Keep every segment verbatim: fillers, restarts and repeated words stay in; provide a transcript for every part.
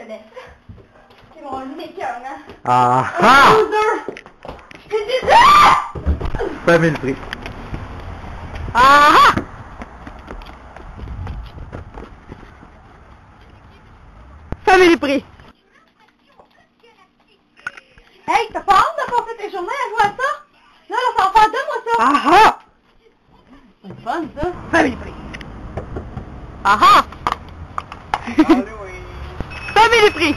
laisse. Ils m'ont mis les cœurs, hein. Ah ah! Je te disais! cinq mille prix. Ah ah! cinq mille prix. Hey, t'as pas honte de passer tes journées à jouer à ça? Là, là, ça va faire deux mois ça. Ah ah! C'est fun, ça. cinq mille prix. Ah ah! cinq mille prix.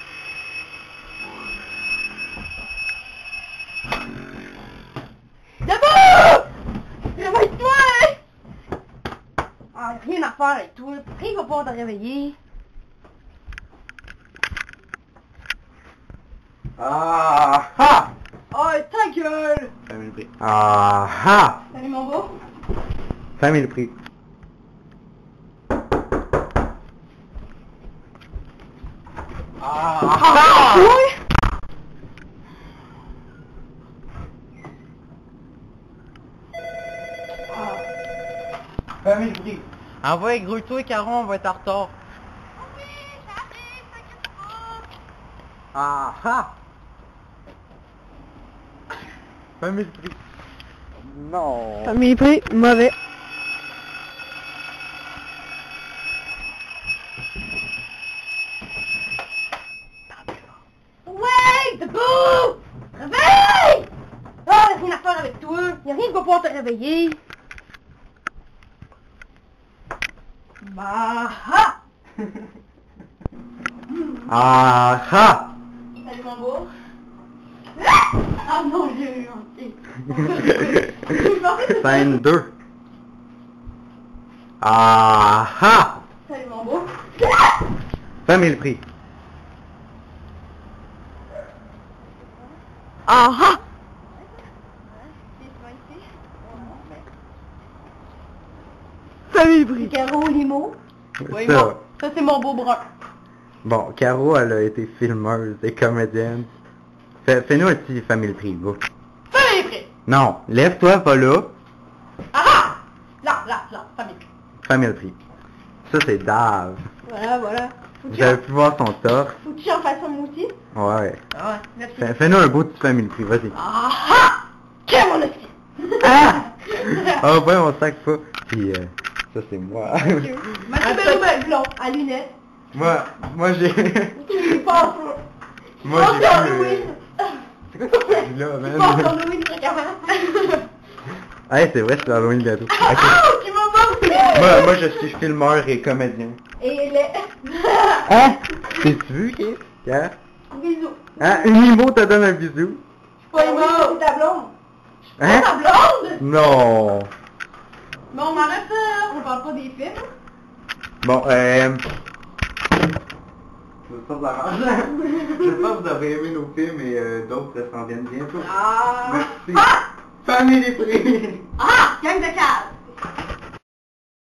Debout! Réveille-toi, hein! Ah, rien à faire avec toi. Rien va pouvoir te réveiller. Ah ah! Oh, ta gueule! cinq mille prix. Ah ah! Salut, mon beau. cinq mille prix. Ah ah! cinq mille prix. Envoie grouille-toi, Caron, on va être en retard. Oui, j'arrive, t'inquiète pas. Ah ah! cinq mille prix. Non. cinq mille prix, mauvais. Ouais, debout! Réveille! Ah, y'a rien à faire avec toi. Y'a rien qui va pouvoir te réveiller. Bah ah! Ah ah! Salut mon beau. Ah non, j'ai eu un petit. Scène deux. Ah ah! Salut mon beau. cinq mille prix. Ah ah! cinq mille prix. Caro Limo. Oui, Ça. bon. Ça, c'est mon beau brun. Bon, Caro, elle a été filmeuse et comédienne. Fais- Fais-nous un petit cinq mille prix, go. cinq mille prix. Non, lève-toi, pas là. Ah ah! Là, là, là, cinq mille prix. cinq mille prix. Ça, c'est Dave. Voilà, voilà. Faut que tu J'avais pu voir son torse. Faut que tu en fasses un aussi. Ouais. Ah ouais, merci. Fais- Fais-nous un beau petit cinq mille prix, vas-y. Ah ah! Quel mon aussi! Ah! Ah ouais, on sac pas. Puis, euh, ça, c'est moi. Ma belle nouvelle blonde, à lunettes. moi, moi, j'ai... Tu lui passes. moi, Oh, j'ai c'est pu... Halloween. euh, C'est quoi ça, là, Tu passes man? Halloween fréquemment. Hey, c'est vrai, c'est Halloween bientôt. Ok. Ah, tu m'as manqué! Moi, moi, je suis filmeur et comédien. Et les... Hein? T'es-tu vu, Keith? Hein? Bisous. Hein? Une Imo te donne un bisou. Pas Imo, c'est ta blonde. Hein? Ta blonde? Non. Mais on m'arrête ça, on parle pas des films. Bon, euh... J'espère que ça marche. J'espère que vous avez aimé nos films et euh, d'autres s'en viennent bientôt. Ah! Merci. Famille des prix. Ah! Gang de cave!